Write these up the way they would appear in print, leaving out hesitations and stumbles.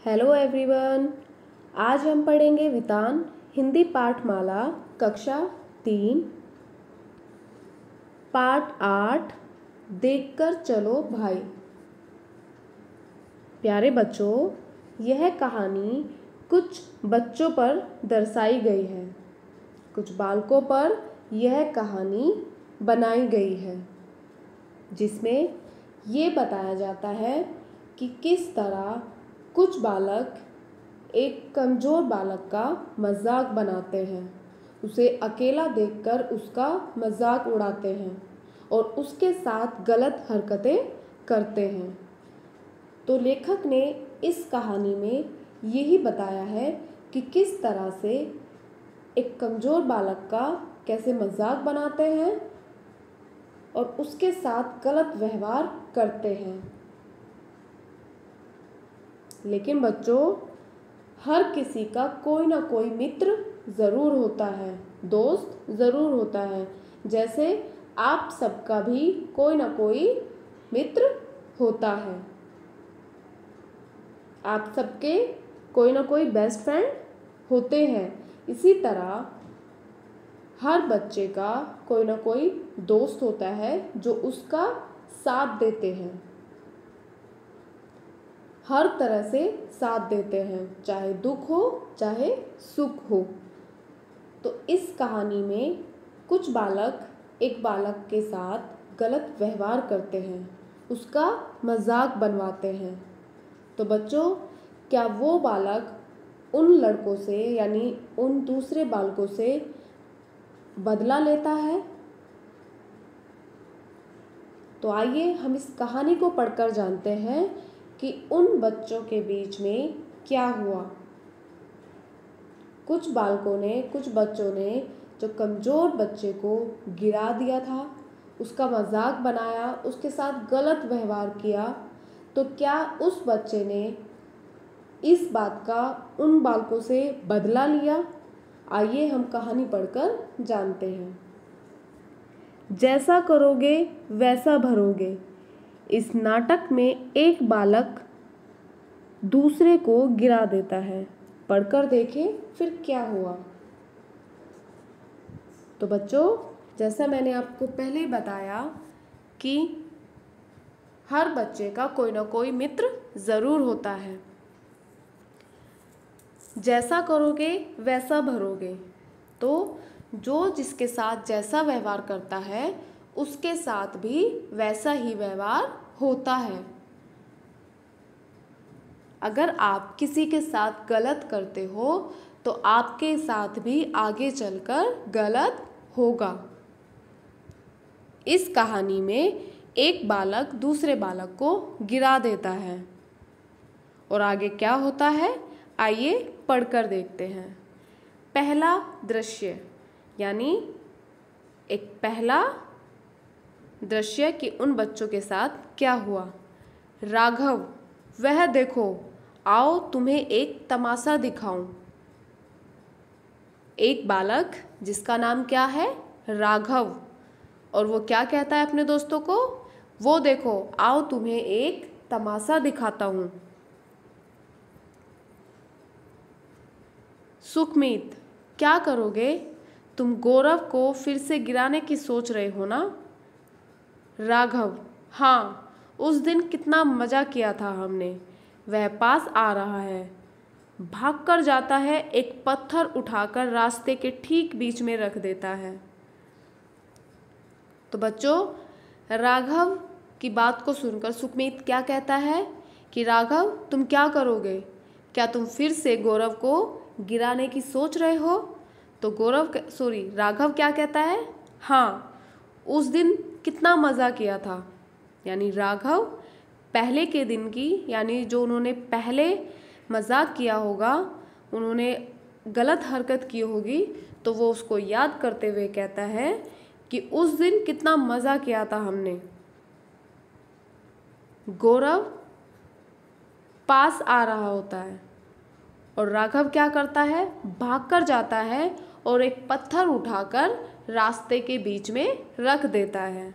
Hello everyone. आज हम पढ़ेंगे वितान हिंदी पाठमाला कक्षा 3 पाठ 8 देखकर चलो भाई। प्यारे बच्चों, यह कहानी कुछ बच्चों पर दर्शाई गई है। कुछ बालकों पर यह कहानी बनाई गई है, जिसमें ये बताया जाता है कि किस तरह कुछ बालक एक कमज़ोर बालक का मजाक बनाते हैं, उसे अकेला देखकर उसका मजाक उड़ाते हैं और उसके साथ गलत हरकतें करते हैं। तो लेखक ने इस कहानी में यही बताया है कि किस तरह से एक कमज़ोर बालक का कैसे मजाक बनाते हैं और उसके साथ गलत व्यवहार करते हैं। लेकिन बच्चों, हर किसी का कोई ना कोई मित्र ज़रूर होता है, दोस्त ज़रूर होता है। जैसे आप सबका भी कोई ना कोई मित्र होता है। आप सबके कोई ना कोई बेस्ट फ्रेंड होते हैं। इसी तरह हर बच्चे का कोई ना कोई दोस्त होता है जो उसका साथ देते हैं, हर तरह से साथ देते हैं, चाहे दुख हो चाहे सुख हो। तो इस कहानी में कुछ बालक एक बालक के साथ गलत व्यवहार करते हैं, उसका मजाक बनवाते हैं। तो बच्चों, क्या वो बालक उन लड़कों से यानी उन दूसरे बालकों से बदला लेता है? तो आइए हम इस कहानी को पढ़कर जानते हैं कि उन बच्चों के बीच में क्या हुआ। कुछ बच्चों ने जो कमज़ोर बच्चे को गिरा दिया था, उसका मजाक बनाया, उसके साथ गलत व्यवहार किया। तो क्या उस बच्चे ने इस बात का उन बालकों से बदला लिया? आइए हम कहानी पढ़कर जानते हैं। जैसा करोगे वैसा भरोगे। इस नाटक में एक बालक दूसरे को गिरा देता है। पढ़कर देखें फिर क्या हुआ। तो बच्चों, जैसा मैंने आपको पहले ही बताया कि हर बच्चे का कोई ना कोई मित्र ज़रूर होता है। जैसा करोगे वैसा भरोगे। तो जो जिसके साथ जैसा व्यवहार करता है, उसके साथ भी वैसा ही व्यवहार होता है। अगर आप किसी के साथ गलत करते हो तो आपके साथ भी आगे चलकर गलत होगा। इस कहानी में एक बालक दूसरे बालक को गिरा देता है और आगे क्या होता है, आइए पढ़कर देखते हैं। पहला दृश्य यानी एक पहला दृश्य कि उन बच्चों के साथ क्या हुआ। राघव, वह देखो, आओ तुम्हें एक तमाशा दिखाऊं। एक बालक जिसका नाम क्या है, राघव, और वो क्या कहता है अपने दोस्तों को, वो देखो, आओ तुम्हें एक तमाशा दिखाता हूं। सुखमीत, क्या करोगे? तुम गौरव को फिर से गिराने की सोच रहे हो ना? राघव, हाँ, उस दिन कितना मज़ा किया था हमने। वह पास आ रहा है, भागकर जाता है, एक पत्थर उठाकर रास्ते के ठीक बीच में रख देता है। तो बच्चों, राघव की बात को सुनकर सुखमीत क्या कहता है कि राघव, तुम क्या करोगे? क्या तुम फिर से गौरव को गिराने की सोच रहे हो? तो राघव क्या कहता है, हाँ, उस दिन कितना मज़ा किया था। यानी राघव पहले के दिन की, यानी जो उन्होंने पहले मजाक किया होगा, उन्होंने गलत हरकत की होगी, तो वो उसको याद करते हुए कहता है कि उस दिन कितना मज़ा किया था हमने। गौरव पास आ रहा होता है और राघव क्या करता है, भागकर जाता है और एक पत्थर उठाकर रास्ते के बीच में रख देता है।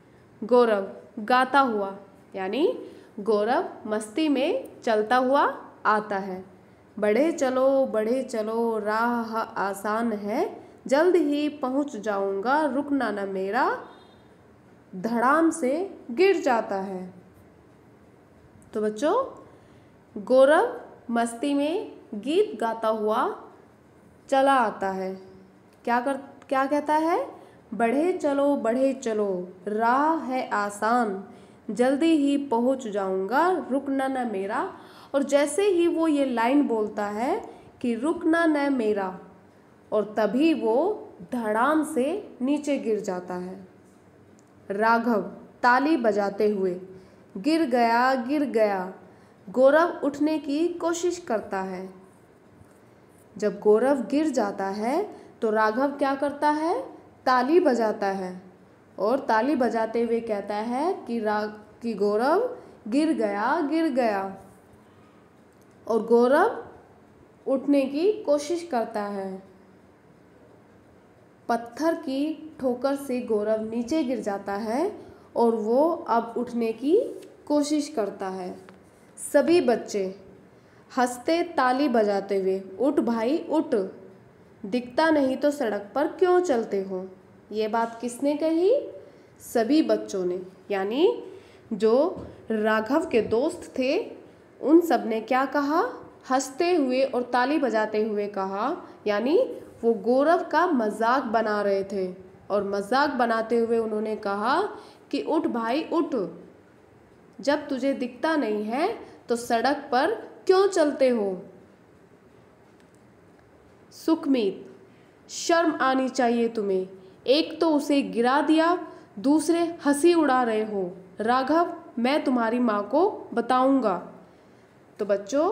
गौरव गाता हुआ, यानी गौरव मस्ती में चलता हुआ आता है। बढ़े चलो राह आसान है, जल्द ही पहुंच जाऊंगा, रुकना न मेरा, धड़ाम से गिर जाता है। तो बच्चों, गौरव मस्ती में गीत गाता हुआ चला आता है। क्या कहता है? बढ़े चलो राह है आसान, जल्दी ही पहुंच जाऊंगा, रुकना न मेरा। और जैसे ही वो ये लाइन बोलता है कि रुकना न मेरा, और तभी वो धड़ाम से नीचे गिर जाता है। राघव ताली बजाते हुए गिर गया। गौरव उठने की कोशिश करता है। जब गौरव गिर जाता है तो राघव क्या करता है? ताली बजाता है और ताली बजाते हुए कहता है कि गौरव गिर गया। और गौरव उठने की कोशिश करता है। पत्थर की ठोकर से गौरव नीचे गिर जाता है और वो अब उठने की कोशिश करता है। सभी बच्चे हंसते ताली बजाते हुए, उठ भाई उठ, दिखता नहीं तो सड़क पर क्यों चलते हो। ये बात किसने कही? सभी बच्चों ने, यानी जो राघव के दोस्त थे उन सब ने क्या कहा? हंसते हुए और ताली बजाते हुए कहा, यानी वो गौरव का मजाक बना रहे थे। और मजाक बनाते हुए उन्होंने कहा कि उठ भाई उठ, जब तुझे दिखता नहीं है तो सड़क पर क्यों चलते हो। सुखमीत, शर्म आनी चाहिए तुम्हें, एक तो उसे गिरा दिया, दूसरे हंसी उड़ा रहे हो। राघव, मैं तुम्हारी माँ को बताऊंगा। तो बच्चों,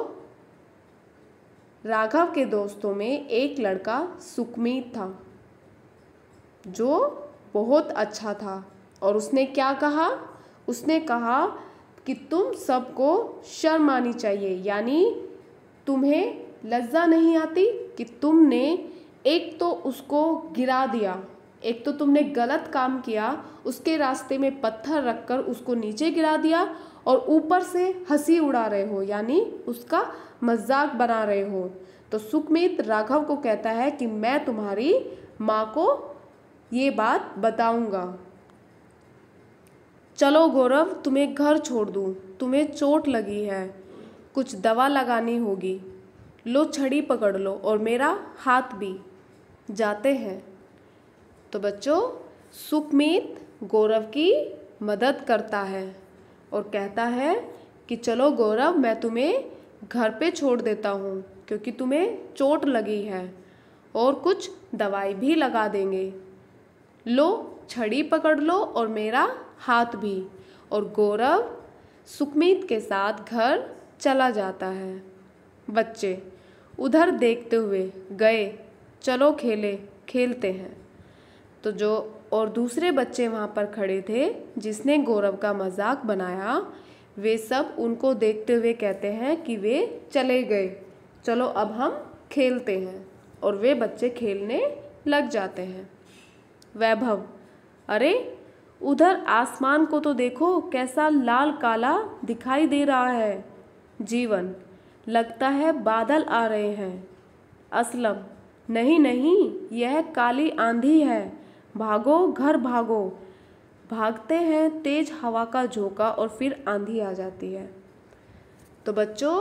राघव के दोस्तों में एक लड़का सुखमीत था जो बहुत अच्छा था। और उसने क्या कहा? उसने कहा कि तुम सबको शर्म आनी चाहिए, यानी तुम्हें लज्जा नहीं आती कि तुमने एक तो उसको गिरा दिया, एक तो तुमने गलत काम किया, उसके रास्ते में पत्थर रखकर उसको नीचे गिरा दिया और ऊपर से हंसी उड़ा रहे हो, यानी उसका मजाक बना रहे हो। तो सुखमीत राघव को कहता है कि मैं तुम्हारी माँ को ये बात बताऊंगा। चलो गौरव, तुम्हें घर छोड़ दूँ, तुम्हें चोट लगी है, कुछ दवा लगानी होगी, लो छड़ी पकड़ लो और मेरा हाथ भी, जाते हैं। तो बच्चों, सुखमीत गौरव की मदद करता है और कहता है कि चलो गौरव, मैं तुम्हें घर पे छोड़ देता हूँ क्योंकि तुम्हें चोट लगी है, और कुछ दवाई भी लगा देंगे, लो छड़ी पकड़ लो और मेरा हाथ भी। और गौरव सुखमीत के साथ घर चला जाता है। बच्चे उधर देखते हुए गए, चलो खेलते हैं। तो जो और दूसरे बच्चे वहाँ पर खड़े थे जिसने गौरव का मजाक बनाया, वे सब उनको देखते हुए कहते हैं कि वे चले गए, चलो अब हम खेलते हैं। और वे बच्चे खेलने लग जाते हैं। वैभव, अरे उधर आसमान को तो देखो, कैसा लाल काला दिखाई दे रहा है। जीवन, लगता है बादल आ रहे हैं। असलम, नहीं, यह काली आंधी है, भागो घर भागो। भागते हैं, तेज हवा का झोंका और फिर आंधी आ जाती है। तो बच्चों,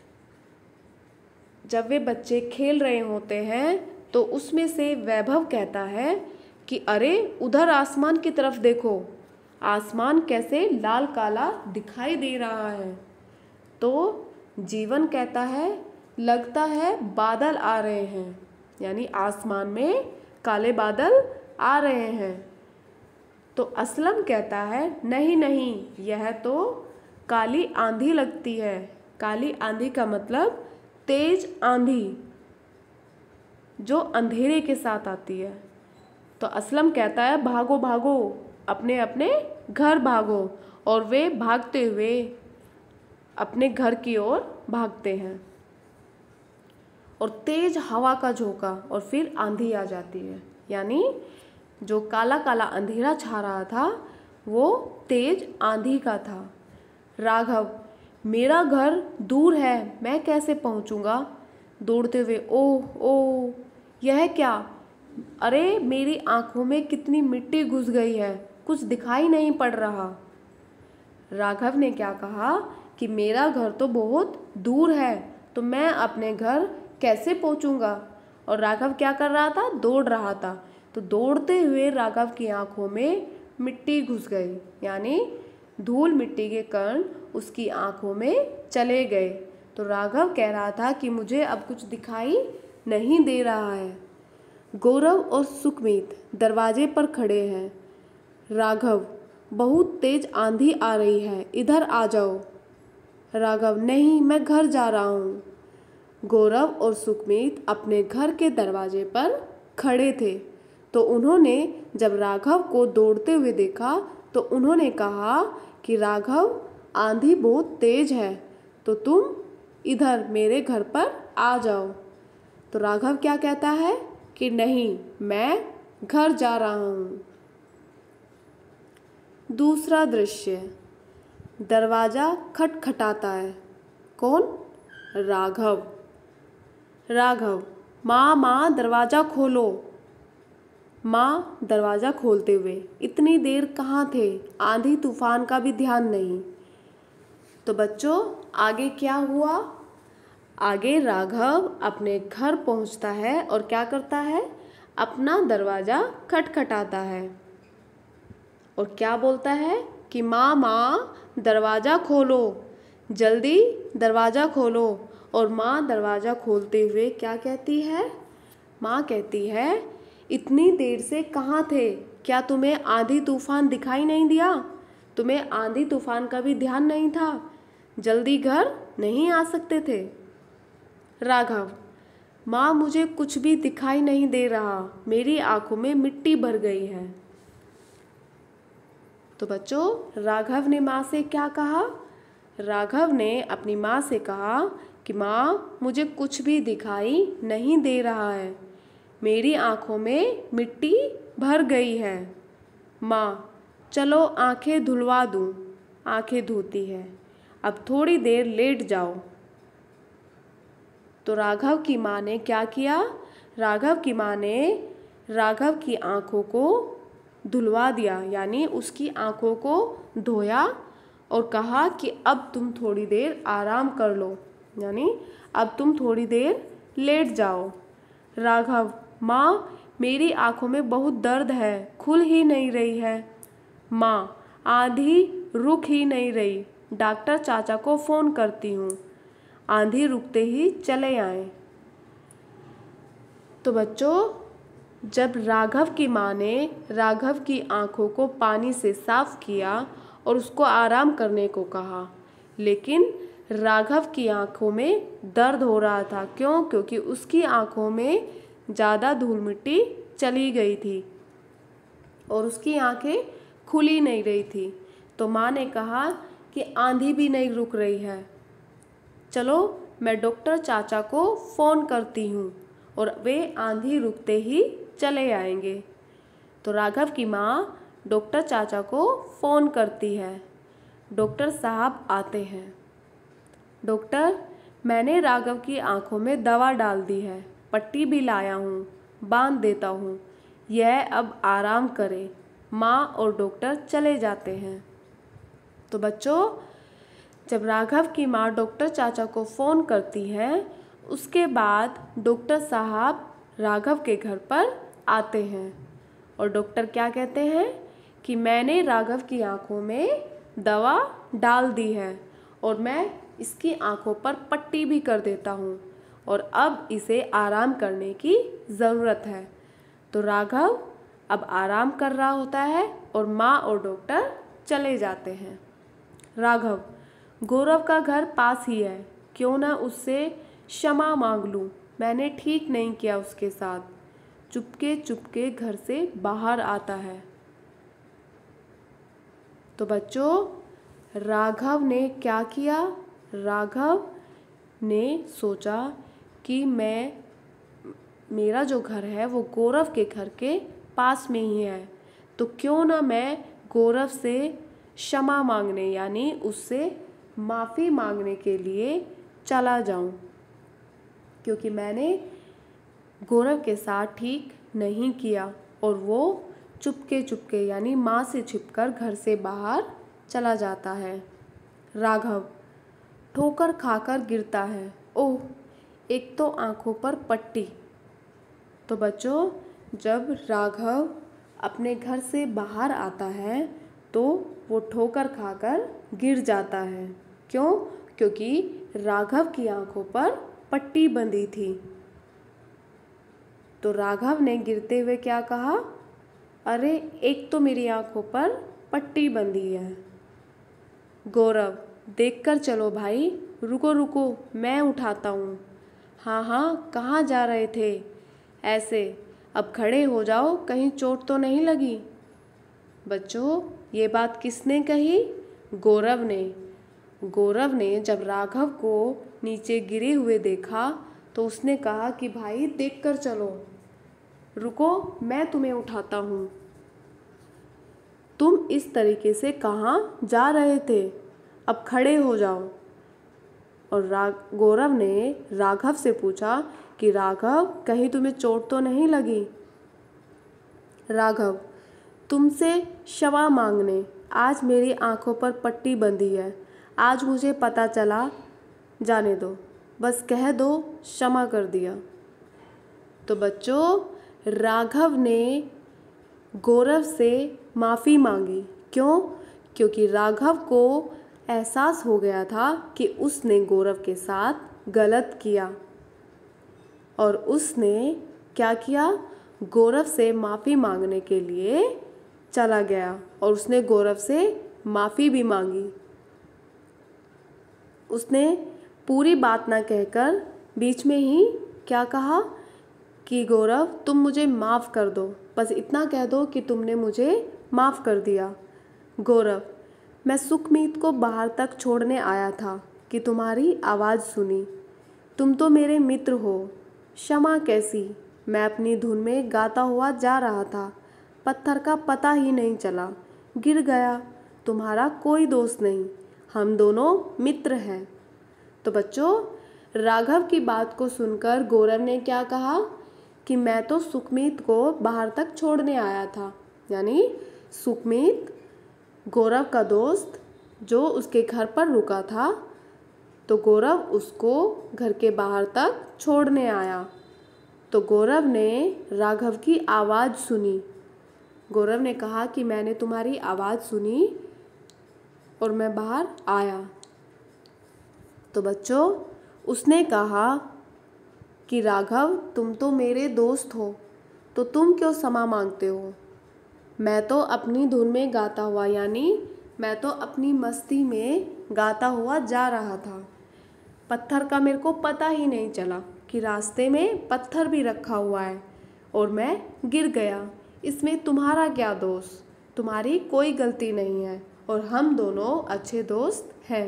जब वे बच्चे खेल रहे होते हैं तो उसमें से वैभव कहता है कि अरे उधर आसमान की तरफ देखो, आसमान कैसे लाल काला दिखाई दे रहा है। तो जीवन कहता है लगता है बादल आ रहे हैं, यानी आसमान में काले बादल आ रहे हैं। तो असलम कहता है नहीं, यह तो काली आंधी लगती है। काली आंधी का मतलब तेज आंधी जो अंधेरे के साथ आती है। तो असलम कहता है भागो भागो, अपने अपने घर भागो। और वे भागते हुए अपने घर की ओर भागते हैं और तेज हवा का झोंका और फिर आंधी आ जाती है, यानी जो काला काला अंधेरा छा रहा था वो तेज आंधी का था। राघव मेरा घर दूर है, मैं कैसे पहुंचूंगा? दौड़ते हुए, ओह ओह, यह क्या? अरे मेरी आंखों में कितनी मिट्टी घुस गई है, कुछ दिखाई नहीं पड़ रहा। राघव ने क्या कहा कि मेरा घर तो बहुत दूर है, तो मैं अपने घर कैसे पहुंचूंगा? और राघव क्या कर रहा था? दौड़ रहा था। तो दौड़ते हुए राघव की आंखों में मिट्टी घुस गई, यानी धूल मिट्टी के कण उसकी आंखों में चले गए। तो राघव कह रहा था कि मुझे अब कुछ दिखाई नहीं दे रहा है। गौरव और सुखमीत दरवाजे पर खड़े हैं। राघव, बहुत तेज आंधी आ रही है, इधर आ जाओ। राघव, नहीं, मैं घर जा रहा हूँ। गौरव और सुखमीत अपने घर के दरवाजे पर खड़े थे। तो उन्होंने जब राघव को दौड़ते हुए देखा तो उन्होंने कहा कि राघव, आंधी बहुत तेज है, तो तुम इधर मेरे घर पर आ जाओ। तो राघव क्या कहता है कि नहीं, मैं घर जा रहा हूँ। दूसरा दृश्य, दरवाजा खटखटाता है। कौन? राघव। राघव, माँ माँ दरवाज़ा खोलो। माँ दरवाज़ा खोलते हुए, इतनी देर कहाँ थे? आंधी तूफान का भी ध्यान नहीं। तो बच्चों, आगे क्या हुआ? आगे राघव अपने घर पहुँचता है और क्या करता है? अपना दरवाज़ा खटखटाता है और क्या बोलता है कि माँ माँ दरवाज़ा खोलो, जल्दी दरवाज़ा खोलो। और माँ दरवाज़ा खोलते हुए क्या कहती है? माँ कहती है, इतनी देर से कहाँ थे? क्या तुम्हें आंधी तूफान दिखाई नहीं दिया? तुम्हें आंधी तूफान का भी ध्यान नहीं था? जल्दी घर नहीं आ सकते थे? राघव, माँ मुझे कुछ भी दिखाई नहीं दे रहा, मेरी आंखों में मिट्टी भर गई है। तो बच्चों, राघव ने माँ से क्या कहा? राघव ने अपनी माँ से कहा कि माँ, मुझे कुछ भी दिखाई नहीं दे रहा है, मेरी आँखों में मिट्टी भर गई है। माँ, चलो आँखें धुलवा दूँ। आँखें धोती है। अब थोड़ी देर लेट जाओ। तो राघव की माँ ने क्या किया? राघव की माँ ने राघव की आँखों को धुलवा दिया, यानी उसकी आँखों को धोया और कहा कि अब तुम थोड़ी देर आराम कर लो, यानी अब तुम थोड़ी देर लेट जाओ। राघव, माँ मेरी आँखों में बहुत दर्द है, खुल ही नहीं रही है। माँ, आंधी रुक ही नहीं रही, डॉक्टर चाचा को फ़ोन करती हूँ, आंधी रुकते ही चले आए। तो बच्चों, जब राघव की माँ ने राघव की आँखों को पानी से साफ किया और उसको आराम करने को कहा, लेकिन राघव की आँखों में दर्द हो रहा था। क्यों? क्योंकि उसकी आँखों में ज़्यादा धूल मिट्टी चली गई थी और उसकी आँखें खुली नहीं रही थी। तो माँ ने कहा कि आंधी भी नहीं रुक रही है, चलो मैं डॉक्टर चाचा को फ़ोन करती हूँ और वे आंधी रुकते ही चले आएंगे। तो राघव की माँ डॉक्टर चाचा को फ़ोन करती है। डॉक्टर साहब आते हैं। डॉक्टर, मैंने राघव की आंखों में दवा डाल दी है, पट्टी भी लाया हूँ, बांध देता हूँ, यह अब आराम करे। माँ और डॉक्टर चले जाते हैं। तो बच्चों, जब राघव की माँ डॉक्टर चाचा को फ़ोन करती है, उसके बाद डॉक्टर साहब राघव के घर पर आते हैं और डॉक्टर क्या कहते हैं कि मैंने राघव की आंखों में दवा डाल दी है और मैं इसकी आंखों पर पट्टी भी कर देता हूँ और अब इसे आराम करने की ज़रूरत है। तो राघव अब आराम कर रहा होता है और माँ और डॉक्टर चले जाते हैं। राघव, गौरव का घर पास ही है, क्यों ना उससे क्षमा मांग लूँ, मैंने ठीक नहीं किया उसके साथ। चुपके चुपके घर से बाहर आता है। तो बच्चों, राघव ने क्या किया? राघव ने सोचा कि मेरा जो घर है वो गौरव के घर के पास में ही है, तो क्यों ना मैं गौरव से क्षमा मांगने, यानी उससे माफ़ी मांगने के लिए चला जाऊं, क्योंकि मैंने गौरव के साथ ठीक नहीं किया। और वो चुपके चुपके यानी माँ से छिपकर घर से बाहर चला जाता है। राघव ठोकर खाकर गिरता है। ओह, एक तो आंखों पर पट्टी। तो बच्चों, जब राघव अपने घर से बाहर आता है तो वो ठोकर खाकर गिर जाता है। क्यों? क्योंकि राघव की आंखों पर पट्टी बंधी थी। तो राघव ने गिरते हुए क्या कहा? अरे, एक तो मेरी आंखों पर पट्टी बंधी है। गौरव, देखकर चलो भाई। रुको रुको, मैं उठाता हूँ। हाँ हाँ, कहाँ जा रहे थे? ऐसे, अब खड़े हो जाओ, कहीं चोट तो नहीं लगी। बच्चों, ये बात किसने कही? गौरव ने। गौरव ने जब राघव को नीचे गिरे हुए देखा तो उसने कहा कि भाई देखकर चलो। रुको, मैं तुम्हें उठाता हूँ। तुम इस तरीके से कहाँ जा रहे थे? अब खड़े हो जाओ। और गौरव ने राघव से पूछा कि राघव, कहीं तुम्हें चोट तो नहीं लगी? राघव, तुमसे क्षमा मांगने। आज मेरी आंखों पर पट्टी बंधी है। आज मुझे पता चला। जाने दो, बस कह दो क्षमा कर दिया। तो बच्चों, राघव ने गौरव से माफ़ी मांगी। क्यों? क्योंकि राघव को एहसास हो गया था कि उसने गौरव के साथ गलत किया। और उसने क्या किया? गौरव से माफ़ी मांगने के लिए चला गया और उसने गौरव से माफ़ी भी मांगी। उसने पूरी बात ना कहकर बीच में ही क्या कहा कि गौरव, तुम मुझे माफ़ कर दो। बस इतना कह दो कि तुमने मुझे माफ़ कर दिया। गौरव, मैं सुखमीत को बाहर तक छोड़ने आया था कि तुम्हारी आवाज़ सुनी। तुम तो मेरे मित्र हो। क्षमा कैसी? मैं अपनी धुन में गाता हुआ जा रहा था। पत्थर का पता ही नहीं चला, गिर गया। तुम्हारा कोई दोस्त नहीं, हम दोनों मित्र हैं। तो बच्चों, राघव की बात को सुनकर गौरव ने क्या कहा कि मैं तो सुखमीत को बाहर तक छोड़ने आया था। यानी सुखमीत गौरव का दोस्त जो उसके घर पर रुका था, तो गौरव उसको घर के बाहर तक छोड़ने आया। तो गौरव ने राघव की आवाज़ सुनी। गौरव ने कहा कि मैंने तुम्हारी आवाज़ सुनी और मैं बाहर आया। तो बच्चों, उसने कहा कि राघव, तुम तो मेरे दोस्त हो, तो तुम क्यों क्षमा मांगते हो? मैं तो अपनी धुन में गाता हुआ, यानी मैं तो अपनी मस्ती में गाता हुआ जा रहा था। पत्थर का मेरे को पता ही नहीं चला कि रास्ते में पत्थर भी रखा हुआ है और मैं गिर गया। इसमें तुम्हारा क्या दोष? तुम्हारी कोई गलती नहीं है और हम दोनों अच्छे दोस्त हैं।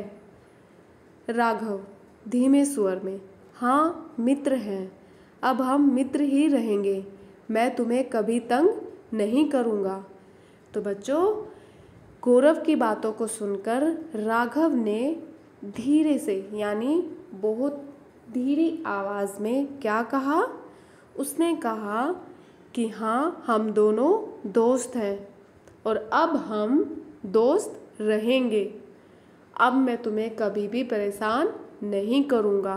राघव धीमे स्वर में, हाँ, मित्र हैं। अब हम मित्र ही रहेंगे। मैं तुम्हें कभी तंग नहीं करूँगा। तो बच्चों, गौरव की बातों को सुनकर राघव ने धीरे से, यानी बहुत धीरे आवाज़ में क्या कहा? उसने कहा कि हाँ, हम दोनों दोस्त हैं और अब हम दोस्त रहेंगे। अब मैं तुम्हें कभी भी परेशान नहीं करूँगा।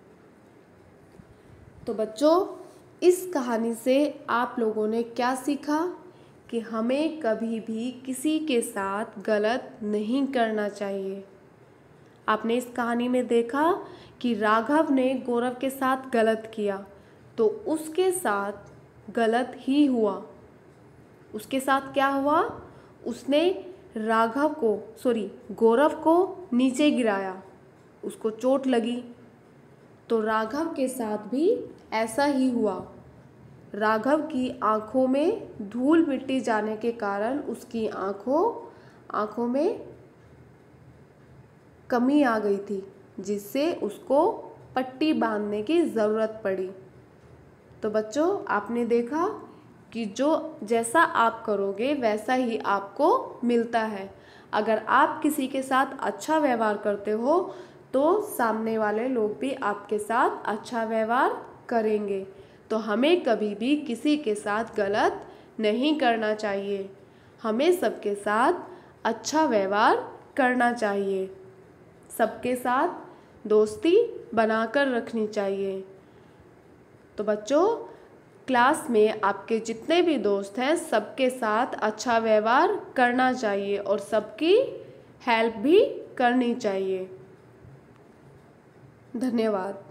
तो बच्चों, इस कहानी से आप लोगों ने क्या सीखा? कि हमें कभी भी किसी के साथ गलत नहीं करना चाहिए। आपने इस कहानी में देखा कि राघव ने गौरव के साथ गलत किया, तो उसके साथ गलत ही हुआ। उसके साथ क्या हुआ? उसने गौरव को नीचे गिराया, उसको चोट लगी। तो राघव के साथ भी ऐसा ही हुआ। राघव की आंखों में धूल मिट्टी जाने के कारण उसकी आंखों में कमी आ गई थी, जिससे उसको पट्टी बांधने की ज़रूरत पड़ी। तो बच्चों, आपने देखा कि जैसा आप करोगे वैसा ही आपको मिलता है। अगर आप किसी के साथ अच्छा व्यवहार करते हो तो सामने वाले लोग भी आपके साथ अच्छा व्यवहार करेंगे। तो हमें कभी भी किसी के साथ गलत नहीं करना चाहिए, हमें सबके साथ अच्छा व्यवहार करना चाहिए, सबके साथ दोस्ती बनाकर रखनी चाहिए। तो बच्चों, क्लास में आपके जितने भी दोस्त हैं सबके साथ अच्छा व्यवहार करना चाहिए और सबकी हेल्प भी करनी चाहिए। धन्यवाद।